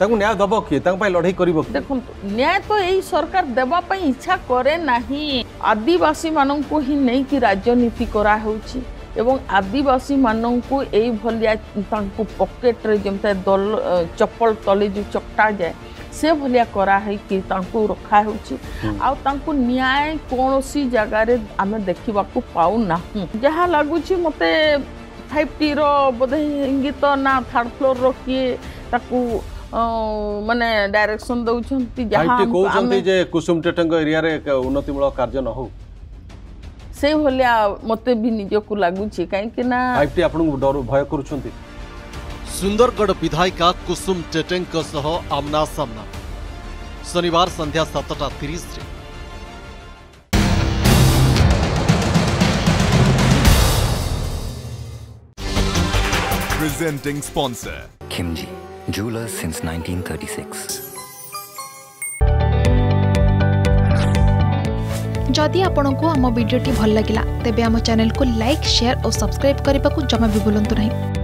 ताकू न्याय दबो कि ताकू पई लड़ाई करिवो देखो न्याय तो यही सरकार देबा पई इच्छा करे नहीं आदिवासी मानन को ही नहीं कि राजनीति करा होची एवं आदिवासी मानन को एई भलिया तांको पॉकेट रे जेमते दल चप्पल तले जो चपटा जाए से भलिया करा है कि तांको रखा होची आ तांको न्याय कोनोसी जगह रे आमे देखिबा को पाउ ना जहा लागुची मते 5T रो बोधे इंगित ना थर्ड फ्लोर रो किए ताकू माने डायरेक्शन दउछंती जहा आईटी कहउछंती जे कुसुम टेटेंग एरिया रे उन्नतिमूलक कार्य न हो से भलिया मते भी निज को लागुची काहे कि ना आईटी आपन डर भय करूछंती सुंदरगढ़ विधायिका कुसुम टेटेंग सह आमना सामना शनिवार संध्या 7:30 रे Presenting sponsor Kimji, jewelers since 1936. जदि आपंक आम भिडी भल लगा तेब आम चैनल को लाइक शेयर और सब्सक्राइब करने को जमा भी भूलु नहीं।